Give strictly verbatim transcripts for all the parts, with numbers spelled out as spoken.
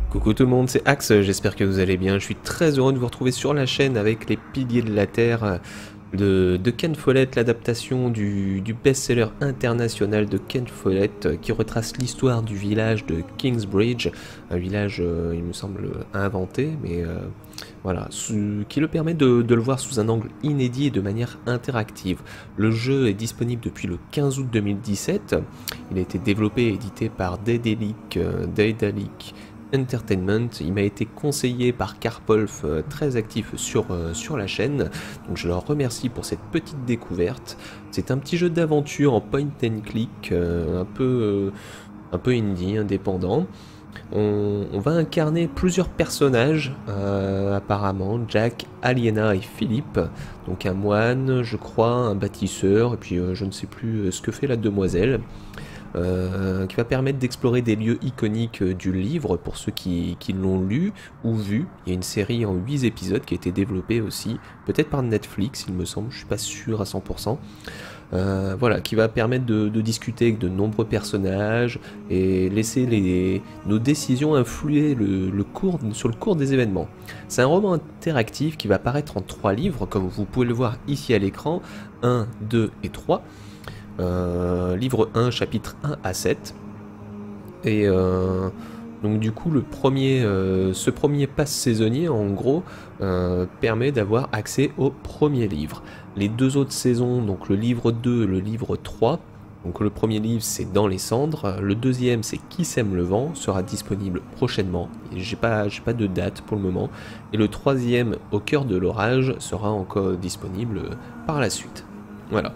Coucou tout le monde, c'est Axe, j'espère que vous allez bien. Je suis très heureux de vous retrouver sur la chaîne avec les Piliers de la Terre de, de Ken Follett, l'adaptation du, du best-seller international de Ken Follett qui retrace l'histoire du village de Kingsbridge, un village, euh, il me semble, inventé, mais euh, voilà, sous, qui le permet de, de le voir sous un angle inédit et de manière interactive. Le jeu est disponible depuis le quinze août deux mille dix-sept, il a été développé et édité par Daedalic, euh, Daedalic Entertainment. Il m'a été conseillé par Carpolf, euh, très actif sur, euh, sur la chaîne, donc je leur remercie pour cette petite découverte. C'est un petit jeu d'aventure en point and click, euh, un peu euh, un peu indie, indépendant. On, on va incarner plusieurs personnages, euh, apparemment, Jack, Aliena et Philippe, donc un moine, je crois, un bâtisseur, et puis euh, je ne sais plus euh, ce que fait la demoiselle. Euh, qui va permettre d'explorer des lieux iconiques euh, du livre pour ceux qui, qui l'ont lu ou vu. Il y a une série en huit épisodes qui a été développée aussi, peut-être par Netflix il me semble, je suis pas sûr à cent pour cent. Euh, voilà, qui va permettre de, de discuter avec de nombreux personnages et laisser les, nos décisions influer le, le cours, sur le cours des événements. C'est un roman interactif qui va apparaître en trois livres, comme vous pouvez le voir ici à l'écran, un, deux et trois. Euh, livre un, chapitre un à sept. Et euh, donc du coup, le premier, euh, ce premier pass saisonnier, en gros, euh, permet d'avoir accès au premier livre. Les deux autres saisons, donc le livre deux et le livre trois, donc le premier livre c'est Dans les cendres, le deuxième c'est Qui sème le vent, sera disponible prochainement, j'ai pas, j'ai pas de date pour le moment, et le troisième, Au cœur de l'orage, sera encore disponible par la suite. Voilà.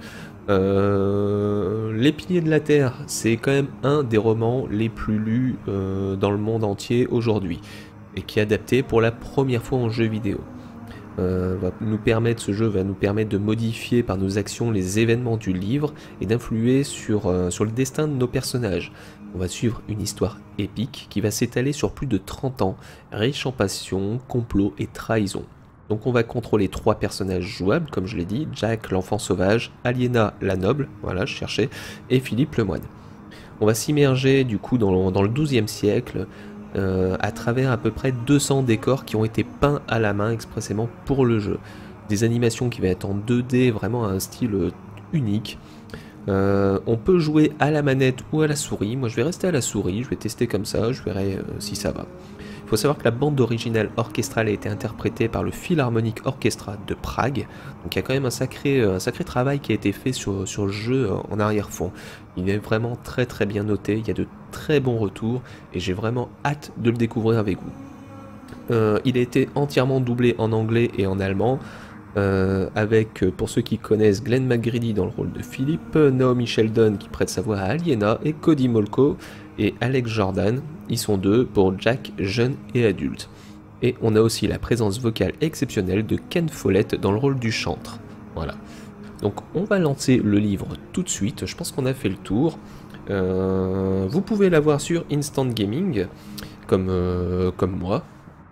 Euh, Les Piliers de la Terre, c'est quand même un des romans les plus lus euh, dans le monde entier aujourd'hui, et qui est adapté pour la première fois en jeu vidéo. Euh, va nous permettre, ce jeu va nous permettre de modifier par nos actions les événements du livre et d'influer sur, euh, sur le destin de nos personnages. On va suivre une histoire épique qui va s'étaler sur plus de trente ans, riche en passion, complot et trahison. Donc on va contrôler trois personnages jouables, comme je l'ai dit, Jack l'enfant sauvage, Aliena la noble, voilà je cherchais, et Philippe le moine. On va s'immerger du coup dans le, dans le douzième siècle, euh, à travers à peu près deux cents décors qui ont été peints à la main expressément pour le jeu. Des animations qui vont être en deux D, vraiment à un style euh, unique. Euh, on peut jouer à la manette ou à la souris, moi je vais rester à la souris, je vais tester comme ça, je verrai euh, si ça va. Il faut savoir que la bande originale orchestrale a été interprétée par le Philharmonic Orchestra de Prague, donc il y a quand même un sacré, un sacré travail qui a été fait sur, sur le jeu en arrière-fond. Il est vraiment très très bien noté, il y a de très bons retours, et j'ai vraiment hâte de le découvrir avec vous. Euh, il a été entièrement doublé en anglais et en allemand, euh, avec, pour ceux qui connaissent, Glenn McGrady dans le rôle de Philippe, Naomi Sheldon qui prête sa voix à Aliena, et Cody Molko et Alex Jordan, ils sont deux pour Jack jeune et adulte. Et on a aussi la présence vocale exceptionnelle de Ken Follett dans le rôle du chantre. Voilà. Donc on va lancer le livre tout de suite, je pense qu'on a fait le tour. Euh, vous pouvez l'avoir sur Instant Gaming, comme, euh, comme moi.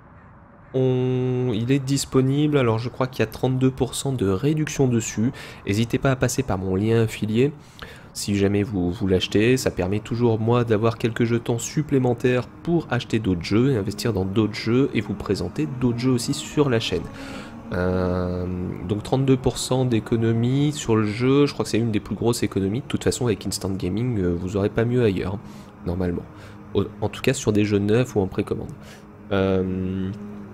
On... Il est disponible, alors je crois qu'il y a trente-deux pour cent de réduction dessus. N'hésitez pas à passer par mon lien affilié. Si jamais vous, vous l'achetez, ça permet toujours moi d'avoir quelques jetons supplémentaires pour acheter d'autres jeux et investir dans d'autres jeux et vous présenter d'autres jeux aussi sur la chaîne. Euh, donc trente-deux pour cent d'économie sur le jeu, je crois que c'est une des plus grosses économies. De toute façon avec Instant Gaming, vous aurez pas mieux ailleurs, normalement. En tout cas sur des jeux neufs ou en précommande. Euh,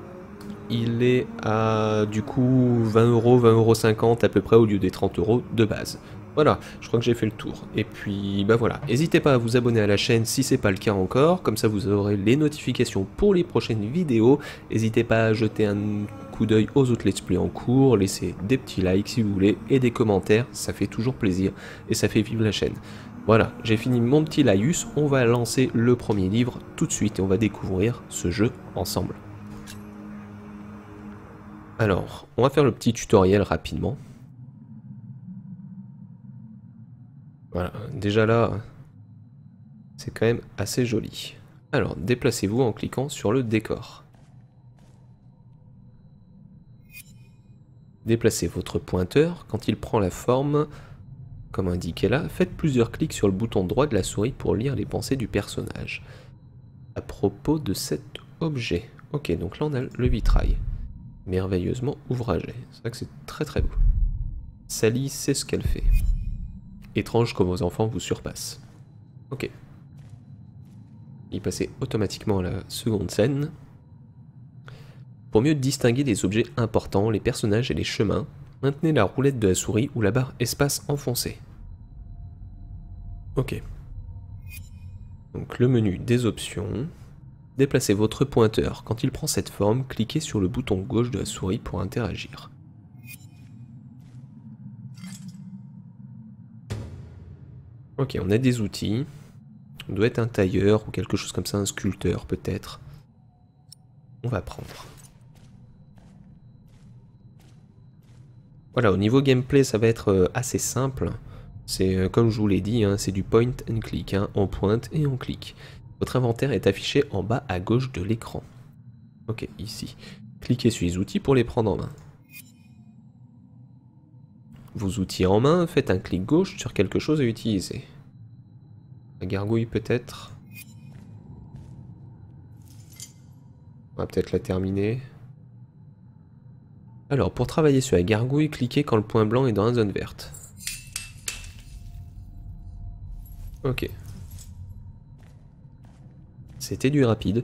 il est à du coup vingt euros, vingt euros cinquante à peu près au lieu des trente euros de base. Voilà, je crois que j'ai fait le tour. Et puis, bah voilà, n'hésitez pas à vous abonner à la chaîne si c'est pas le cas encore, comme ça vous aurez les notifications pour les prochaines vidéos. N'hésitez pas à jeter un coup d'œil aux autres let's play en cours, laissez des petits likes si vous voulez, et des commentaires, ça fait toujours plaisir, et ça fait vivre la chaîne. Voilà, j'ai fini mon petit laïus, on va lancer le premier livre tout de suite, et on va découvrir ce jeu ensemble. Alors, on va faire le petit tutoriel rapidement. Voilà, déjà là, c'est quand même assez joli. Alors, déplacez-vous en cliquant sur le décor. Déplacez votre pointeur. Quand il prend la forme, comme indiqué là, faites plusieurs clics sur le bouton droit de la souris pour lire les pensées du personnage. À propos de cette objet. Ok, donc là on a le vitrail. Merveilleusement ouvragé. C'est vrai que c'est très très beau. Sally sait ce qu'elle fait. Étrange que vos enfants vous surpassent. Ok. Il passait automatiquement à la seconde scène. Pour mieux distinguer des objets importants, les personnages et les chemins, maintenez la roulette de la souris ou la barre espace enfoncée. Ok. Donc le menu des options. Déplacez votre pointeur. Quand il prend cette forme, cliquez sur le bouton gauche de la souris pour interagir. Ok, on a des outils. On doit être un tailleur ou quelque chose comme ça, un sculpteur peut-être. On va prendre. Voilà, au niveau gameplay, ça va être assez simple. C'est comme je vous l'ai dit, hein, c'est du point and click. Hein, on pointe et on clique. Votre inventaire est affiché en bas à gauche de l'écran. Ok, ici. Cliquez sur les outils pour les prendre en main. Vos outils en main, faites un clic gauche sur quelque chose à utiliser. La gargouille peut-être. On va peut-être la terminer. Alors, pour travailler sur la gargouille, cliquez quand le point blanc est dans la zone verte. Ok. C'était du rapide.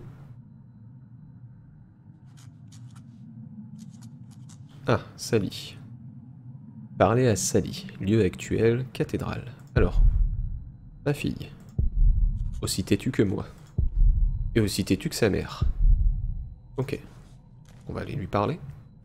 Ah, Sally. Parlez à Sally. Lieu actuel, cathédrale. Alors, ma fille. Aussi têtue que moi. Et aussi têtue que sa mère. Ok. On va aller lui parler.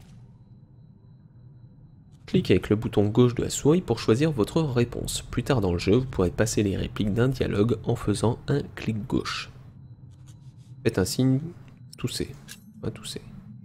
Cliquez avec le bouton gauche de la souris pour choisir votre réponse. Plus tard dans le jeu, vous pourrez passer les répliques d'un dialogue en faisant un clic gauche. Faites un signe tousser. Un tousser.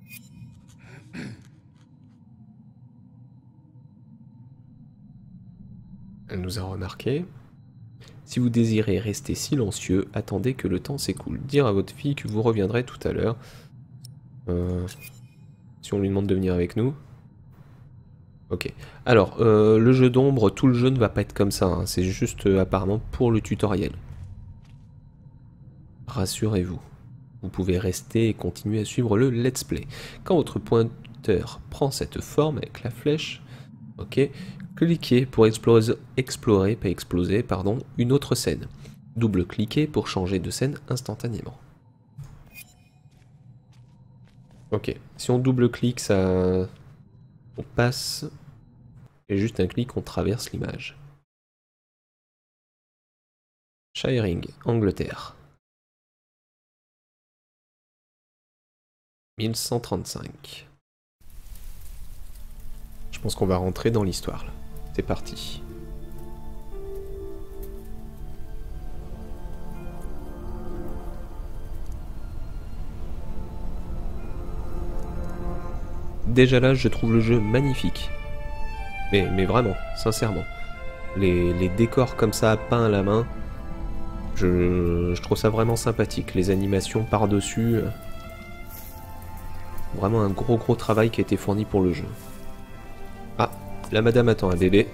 Elle nous a remarqué. Si vous désirez rester silencieux, attendez que le temps s'écoule. Dire à votre fille que vous reviendrez tout à l'heure. Euh, si on lui demande de venir avec nous. Ok. Alors, euh, le jeu d'ombre, tout le jeu ne va pas être comme ça. Hein. C'est juste euh, apparemment pour le tutoriel. Rassurez-vous. Vous pouvez rester et continuer à suivre le let's play. Quand votre pointeur prend cette forme avec la flèche, ok, cliquez pour exploser, explorer, pas exploser, pardon, une autre scène. Double-cliquez pour changer de scène instantanément. Ok, si on double-clique, ça... on passe... Et juste un clic, on traverse l'image. Shiring, Angleterre. mille cent trente-cinq. Je pense qu'on va rentrer dans l'histoire là. C'est parti. Déjà là, je trouve le jeu magnifique. Mais, mais vraiment, sincèrement. Les, les décors comme ça, peints à la main, je, je trouve ça vraiment sympathique. Les animations par-dessus... Euh, vraiment un gros gros travail qui a été fourni pour le jeu. Ah, la madame attend un bébé.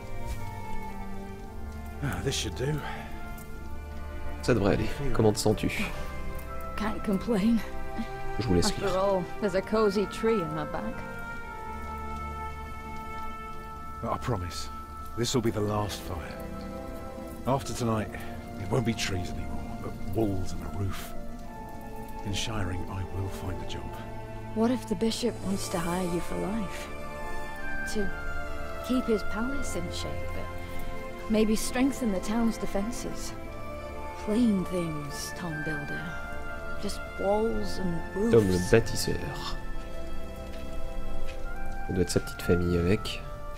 Ça devrait aller. Comment te sens-tu? Je vous laisse lire. I promise, this will be the last fire. After tonight, it won't be trees anymore, but walls and a roof. In Shiring, I will find a job. What if the bishop wants to hire you for life? To keep his palace in shape, but maybe strengthen the town's defenses? Plain things, Tom Builder. Just walls and roofs. Tom le bâtisseur. Ça doit être sa petite famille avec.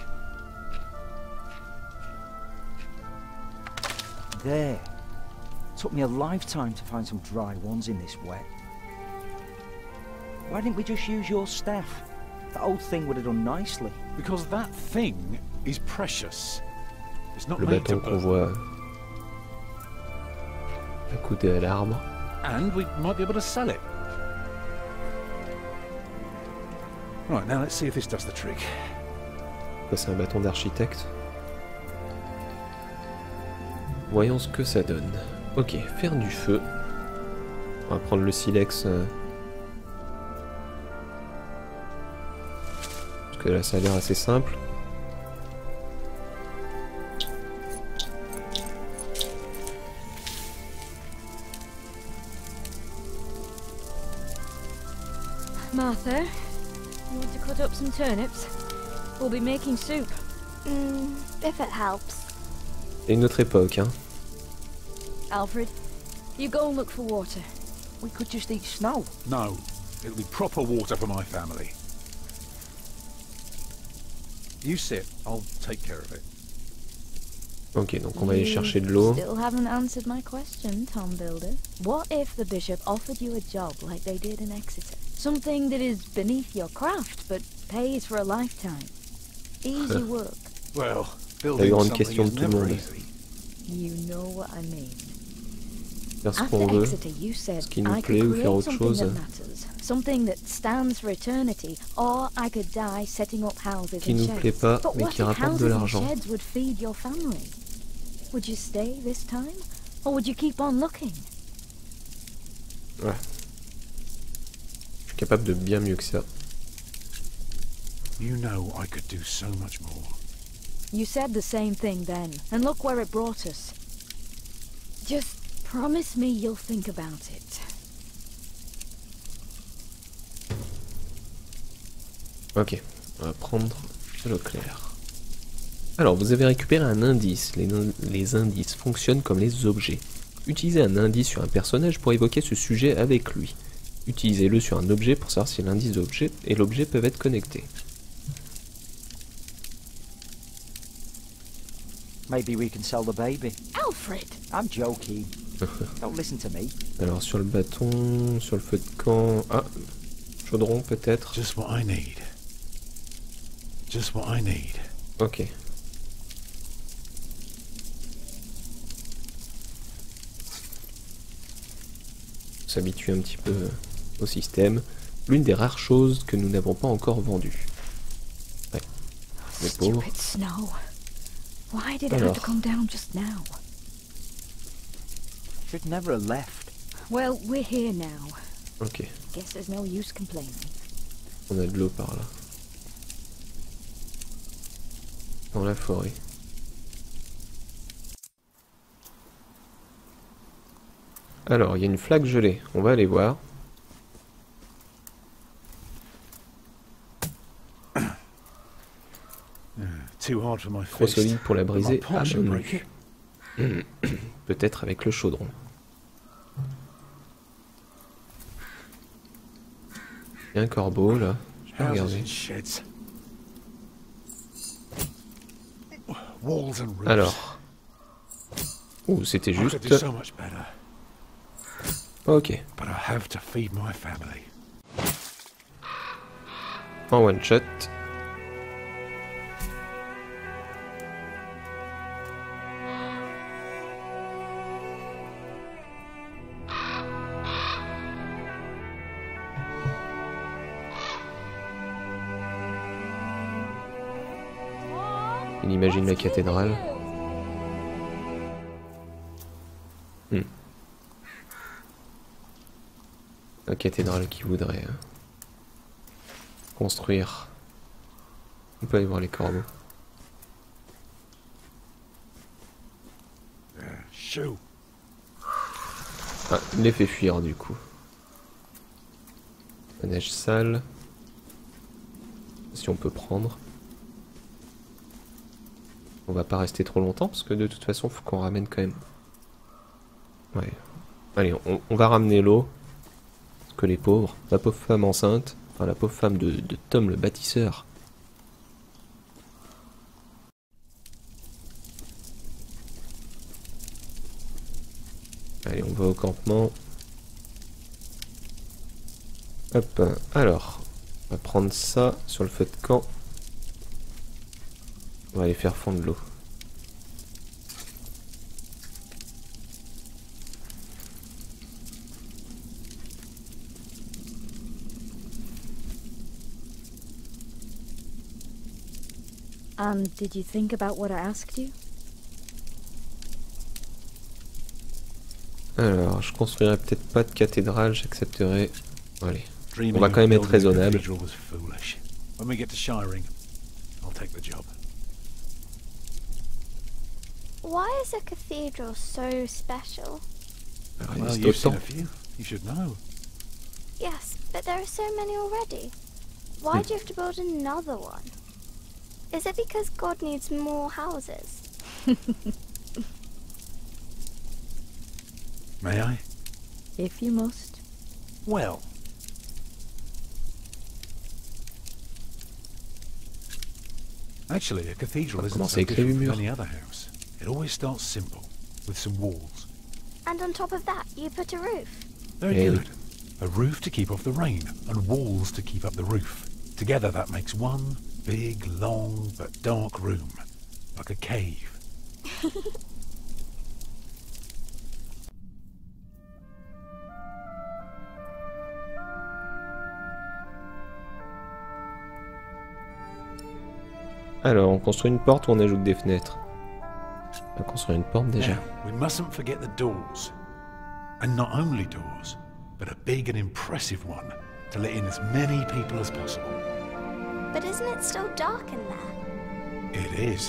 There. Took me a lifetime to find some dry ones in this wet. Why didn't we just use your staff? That old thing would have done nicely. Because that thing is precious. It's not Le made to bâton qu'on burn. voit accoudé à l'arbre. And we might be able to sell it. Right, now let's see if this does the trick. Quoi, c'est un bâton d'architecte? Voyons ce que ça donne. Ok, faire du feu. On va prendre le silex euh, que là ça a l'air assez simple. Martha, you want to cut up some turnips? We'll be making soup. Mm, if it helps. C'est une autre époque, hein. Alfred, you go and look for water. We could just eat snow. No, it'll be proper water for my family. You sit, I'll take care of it. Ok, donc on va aller chercher de l'eau. Still haven't answered my question, Tom Builder. What if the bishop offered you a job like they did in Exeter? Something that is beneath your craft, but pays for a lifetime. Easy work. Well, La building grande something question is de tout le never monde. easy. You know what I mean. Faire ce After qu'on veut, Exeter, you said ce qui nous I plaît could ou faire create autre something chose. that matters, something that stands for eternity, or I could die setting up houses Qui and nous sheds. plaît pas, But mais what qui if rapporte de houses and l'argent. sheds would feed your family? Would you stay this time, or would you keep on looking? Ouais. Je suis capable de bien mieux que ça. You know I could do so much more. You said the same thing then, and look where it brought us. Just promise me you'll think about it. Ok, on va prendre de l'eau claire. Alors, vous avez récupéré un indice. Les, les indices fonctionnent comme les objets. Utilisez un indice sur un personnage pour évoquer ce sujet avec lui. Utilisez-le sur un objet pour savoir si l'indice d'objet et l'objet peuvent être connectés. Maybe we can sell the baby. Alfred! I'm joking. Don't listen to me. Alors, sur le bâton, sur le feu de camp... Ah, chaudron peut-être. Just what I need. Just what I need. Ok. S'habituer un petit peu au système. L'une des rares choses que nous n'avons pas encore vendues. Ouais. Les pauvres. Stupid snow. Why did it have to come down just now? Should never have left. Well, we're here now. Ok. Guess there's no use complaining. On a de l'eau par là. Dans la forêt. Alors, il y a une flaque gelée. On va aller voir. Too hard for my Trop fist. solide pour la briser. My Ah, paw should ben break non. it. Peut-être avec le chaudron. Il y a un corbeau là. Je vais Houses regarder. and sheds. Walls and roofs. Alors. Ouh, c'était I could juste. do so much better, Ok. but I have to feed my family. En one shot. Il imagine la cathédrale. Hmm. La cathédrale qui voudrait euh, construire. On peut aller voir les corbeaux. Yeah, shoo. Ah, il les fait fuir du coup. La neige sale. Si on peut prendre. On va pas rester trop longtemps parce que de toute façon faut qu'on ramène quand même. Ouais. Allez, on, on va ramener l'eau. Parce que les pauvres, la pauvre femme enceinte, enfin la pauvre femme de, de Tom le bâtisseur. Allez, on va au campement. Hop, alors, on va prendre ça sur le feu de camp. On va aller faire fondre l'eau. And did you think about what I asked you? Alors, je construirai peut-être pas de cathédrale, j'accepterai. Allez. Dreaming On va quand même of être building a raisonnable. cathedral was foolish. When we get to Shiring, take the job. Why is a cathedral so special? Elle Well, résiste you've au seen temps. a few. You should know. Yes, but there are so many already. Why do you have to build another one? Is it because God needs more houses? May I? If you must. Well. Actually, a cathedral On va isn't commencer so à écrire different le from mur. any other house. It always starts simple, with some walls. And on top of that, you put a roof. Very Yeah. good. A roof to keep off the rain, and walls to keep up the roof. Together that makes one big, long, but dark room. Like a cave. Alors, on construit une porte ou on ajoute des fenêtres? On va construire une porte déjà. Now, we mustn't forget the doors. And not only doors, but a big and impressive one to let in as many people as possible. But isn't it still dark in there? It is.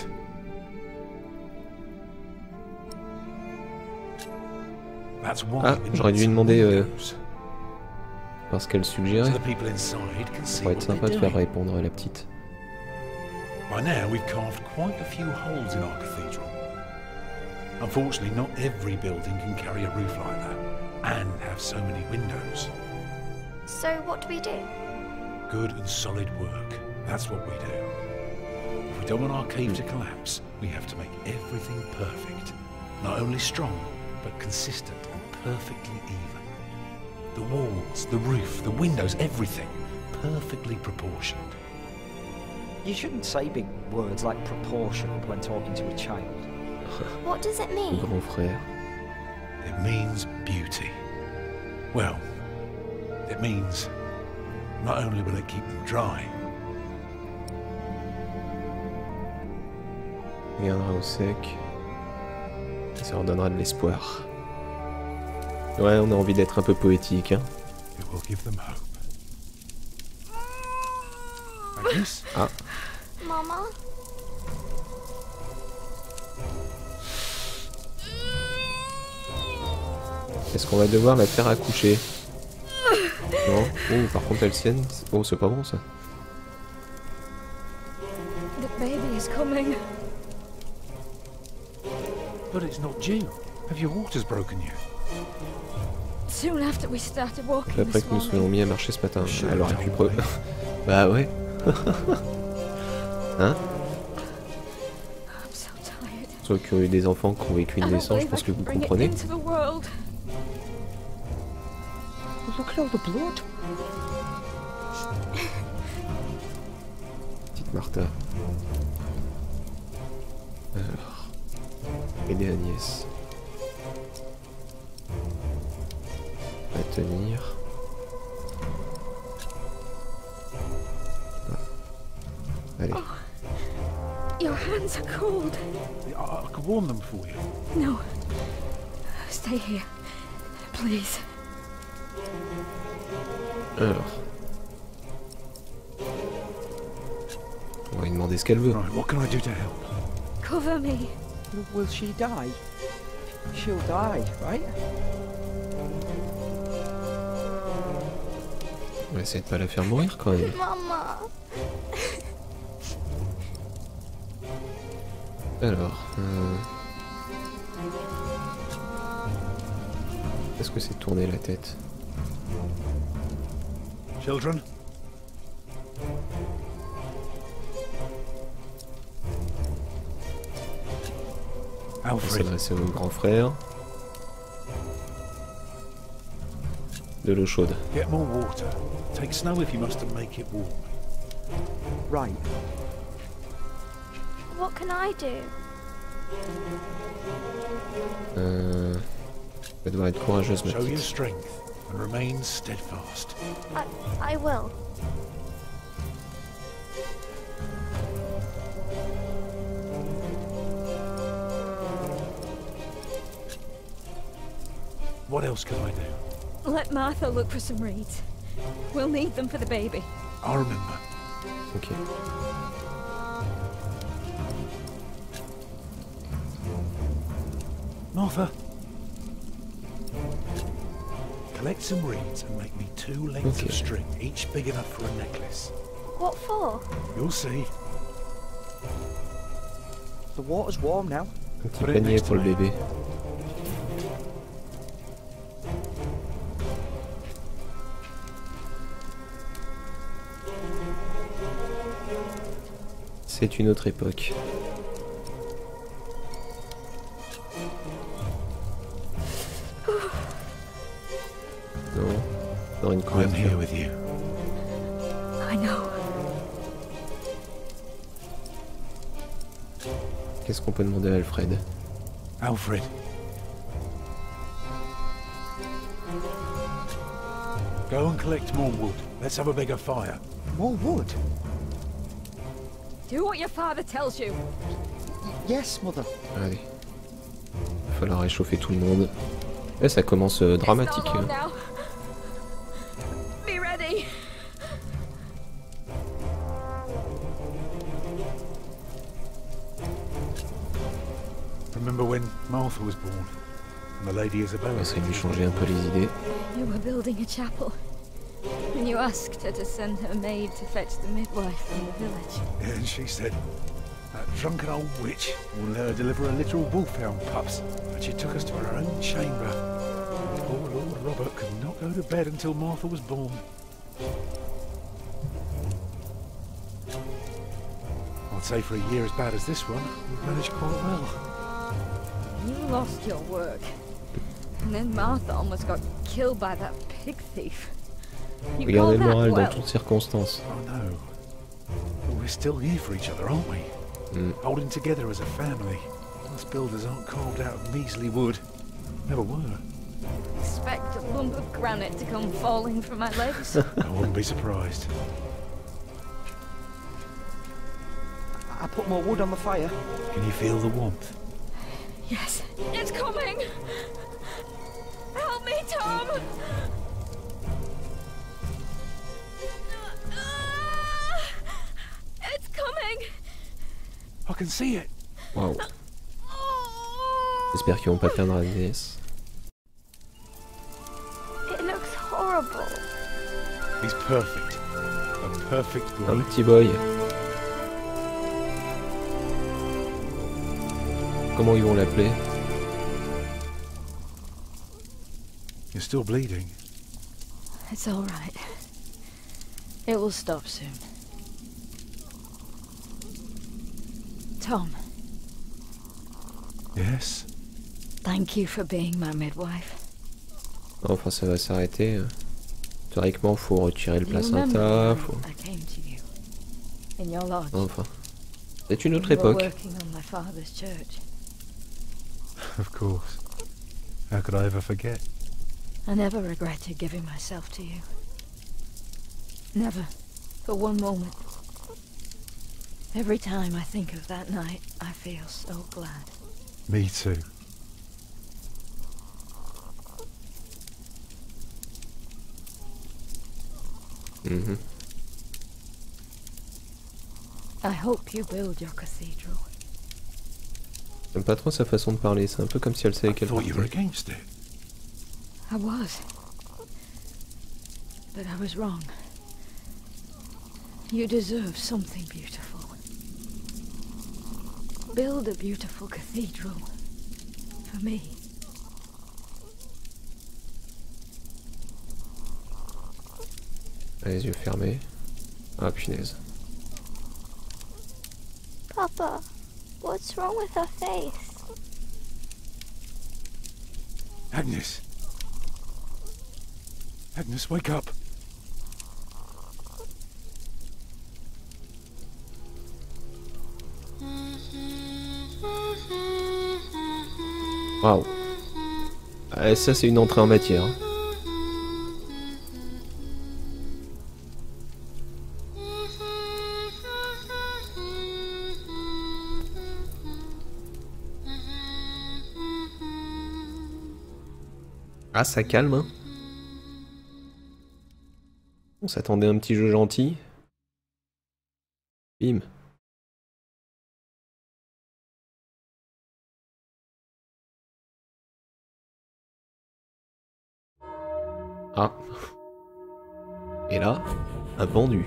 That's why Ah, we j'aurais need dû lui some demander, euh, windows, Parce qu'elle suggérait. so the people inside can see Ça va être what sympa de they're faire doing. répondre à la petite. By now, we've carved quite a few holes in our cathedral. Unfortunately, not every building can carry a roof like that, and have so many windows. So what do we do? Good and solid work, that's what we do. If we don't want our cave to collapse, we have to make everything perfect. Not only strong, but consistent and perfectly even. The walls, the roof, the windows, everything, perfectly proportioned. You shouldn't say big words like proportional when talking to a child. What does it Le mean? grand frère. It means beauty. Well, it means not only will it keep them dry, Viendra au sec. Et ça leur donnera de l'espoir. Ouais, on a envie d'être un peu poétique, hein. it will give them hope. Agnes? Ah, Mama? est-ce qu'on va devoir la faire accoucher? Non. Oh, par contre, elle sienne. Oh, c'est pas bon ça. The baby is coming. But it's not due. Have your waters broken yet? Soon after we started walking Après this que nous morning. soyons mis à marcher ce matin. Sure, Elle aurait pu don't pre... Bah ouais. Hein? I'm so tired. Ceux qui ont eu des enfants qui ont vécu I une don't naissance, je believe I pense que can vous bring it comprenez. into the world. Look at all the blood. Petite Martha. Alors. Aider Agnès. À tenir. Ah. Allez. Your hands are cold. I, I can warm them for you. No. Stay here. Please. Alors. On va lui demander ce qu'elle veut. Right, what can I do to help? Cover me. Will she die? She'll die, right? On va essayer de pas la faire mourir quand même. Mama! Alors. Euh... Est-ce que c'est tourner la tête? Children? On va Alfred, s'adresser au grand frère. De l'eau chaude. get more water. Take snow if you must to make it warm. Right. What can I do? Euh... Elle doit être courageuse, ma Show your petite. strength and remain steadfast. I, I will. What else can I do? Let Martha look for some reeds. We'll need them for the baby. I'll remember. Ok. Martha. Collect some reeds and make me two lengths Okay. of string, each big enough for a necklace. What for? You'll see. The water's warm now. Un petit panier pour le bébé. C'est une autre époque. Non, dans une I'm couverture. here with you. I know. Qu'est-ce qu'on peut demander à Alfred? Alfred. Go and collect more wood. Let's have a bigger fire. More wood? Do what your father tells you. Yes, mother. Allez. Il va falloir réchauffer tout le monde. Et ça commence euh, dramatique. It's not long hein. now. Be ready. Remember when Martha was born? And the Lady On Isabella? va essayer de lui changer un peu les idées. You were building a chapel. And you asked her to send her maid to fetch the midwife from the village. Yeah, and she said, that drunken old witch will let her deliver a literal wolfhound pups. And she took us to her own chamber. Poor Lord Robert could not go to bed until Martha was born. I'd say for a year as bad as this one, we've managed quite well. You lost your work. And then Martha almost got killed by that pig thief. You call Regardez le that moral dans well? toutes circonstances. Oh no. But we're still here for each other, aren't we? Mm. Holding together as a family. Us builders aren't carved out of measly wood. Never were. Expect a lump of granite to come falling from my legs. I wouldn't be surprised. I put more wood on the fire. Can you feel the warmth? Yes, it's coming! Help me, Tom! It's coming! I can see it. Waouh. J'espère qu'ils vont pas perdre Agnès. It looks horrible. He's perfect. A perfect Un boy. petit boy. Comment ils vont l'appeler? You're still bleeding. It's all right. It will stop soon. Tom, Yes? thank you for being my midwife. Enfin, ça va s'arrêter. Théoriquement, faut retirer le You remember placenta. the Faut... night I came to you in your lodge. Enfin, c'est une autre You were époque. working on my father's church. Of course. How could I ever forget? I never regretted giving myself to you. Never, for one moment. Every time I think of that night, I feel so glad. Me too. Mhm. I hope you build your cathedral. J'aime pas trop sa façon de parler. C'est un peu comme si elle savait I qu'elle thought you were partait. against it. I was. But I was wrong. You deserve something beautiful. Build a beautiful cathedral. For me. Les yeux fermés. Ah punaise. Papa, what's wrong with her face? Agnes. Agnes, wake up. Waouh. Ah, ça, c'est une entrée en matière. hein. Ah, ça calme, hein. On s'attendait à un petit jeu gentil. Bim. Ah. Et là, un pendu.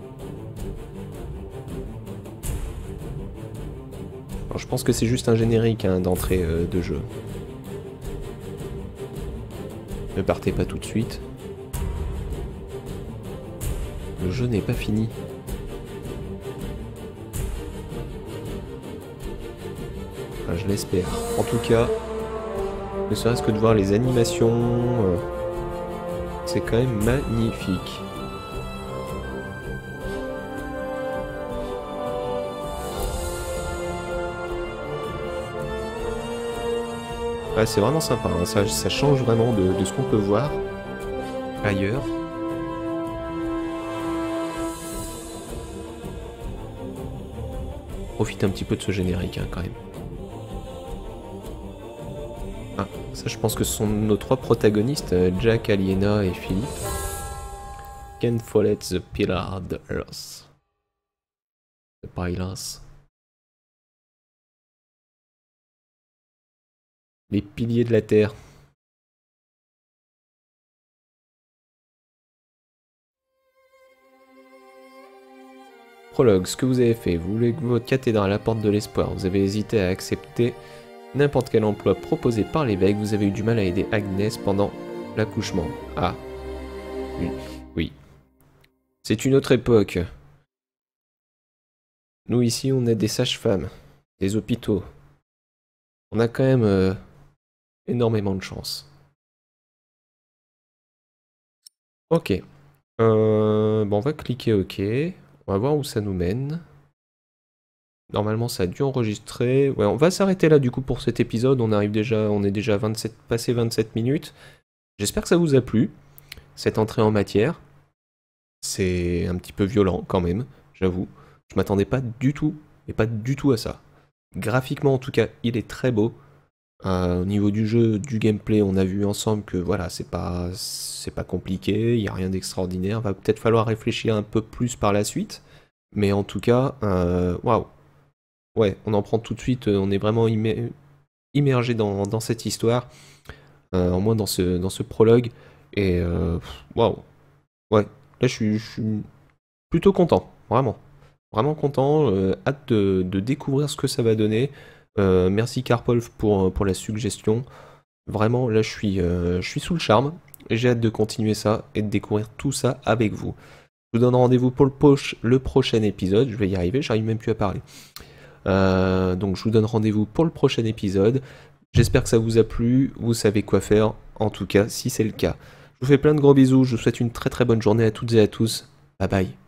Alors, je pense que c'est juste un générique hein, d'entrée euh, de jeu. Ne partez pas tout de suite. Le jeu n'est pas fini. Enfin, je l'espère. En tout cas, ne serait-ce que de voir les animations, euh, c'est quand même magnifique. Ouais, c'est vraiment sympa, hein. ça, ça change vraiment de, de ce qu'on peut voir ailleurs. Profite un petit peu de ce générique hein, quand même. Ah, ça je pense que ce sont nos trois protagonistes, Jack, Aliena et Philippe. Ken Follett, the Pillar of the Earth. The Pillars. Les piliers de la Terre. Prologue, ce que vous avez fait. Vous voulez que votre cathédrale apporte de l'espoir. Vous avez hésité à accepter n'importe quel emploi proposé par l'évêque. Vous avez eu du mal à aider Agnès pendant l'accouchement. Ah. Oui. Oui. C'est une autre époque. Nous ici, on a des sages-femmes, des hôpitaux. On a quand même euh, énormément de chance. Ok. Euh, bon, on va cliquer OK. On va voir où ça nous mène. Normalement, ça a dû enregistrer. Ouais, on va s'arrêter là du coup pour cet épisode. On arrive déjà, on est déjà à vingt-sept, passé vingt-sept minutes. J'espère que ça vous a plu, cette entrée en matière. C'est un petit peu violent quand même, j'avoue. Je m'attendais pas du tout, et pas du tout à ça. Graphiquement en tout cas, il est très beau. Euh, au niveau du jeu, du gameplay, on a vu ensemble que voilà, c'est pas, c'est pas compliqué, il n'y a rien d'extraordinaire. Va peut-être falloir réfléchir un peu plus par la suite. Mais en tout cas, euh, waouh. Ouais, on en prend tout de suite, on est vraiment immé immergé dans, dans cette histoire. Euh, au moins dans ce, dans ce prologue. Et euh, waouh. Ouais, là je suis, je suis plutôt content, vraiment. Vraiment content, euh, hâte de, de découvrir ce que ça va donner. Euh, merci Carpolf pour, pour la suggestion. Vraiment, là je suis, euh, je suis sous le charme. Et j'ai hâte de continuer ça et de découvrir tout ça avec vous. Je vous donne rendez-vous pour le, poche, le prochain épisode. Je vais y arriver, j'arrive même plus à parler. Euh, donc je vous donne rendez-vous pour le prochain épisode. J'espère que ça vous a plu. Vous savez quoi faire, en tout cas, si c'est le cas. Je vous fais plein de gros bisous. Je vous souhaite une très très bonne journée à toutes et à tous. Bye bye.